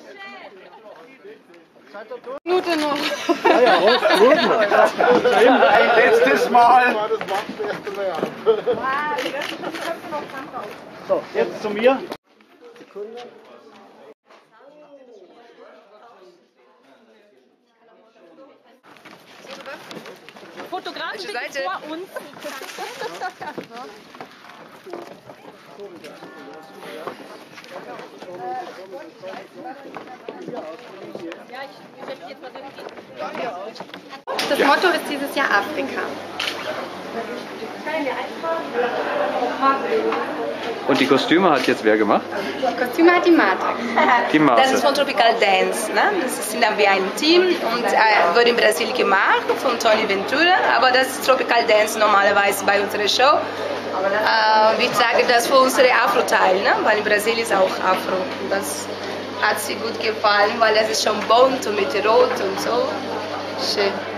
Minute noch. Ja, ja, gut. Ein letztes Mal. So, jetzt zu mir. Sekunde. Fotografen sind vor uns. Das Motto ist dieses Jahr Afrika. Und die Kostüme hat jetzt wer gemacht? Die Kostüme hat die Martha. Die Martha. Das ist von Tropical Dance. Ne? Das sind wir ein Team und wurde in Brasilien gemacht von Tony Ventura. Aber das ist Tropical Dance normalerweise bei unserer Show. Wir tragen das für unsere Afro-Teil, ne? Weil in Brasilien ist auch Afro. Und das hat sie gut gefallen, weil es ist schon bunt und mit Rot und so. Schön.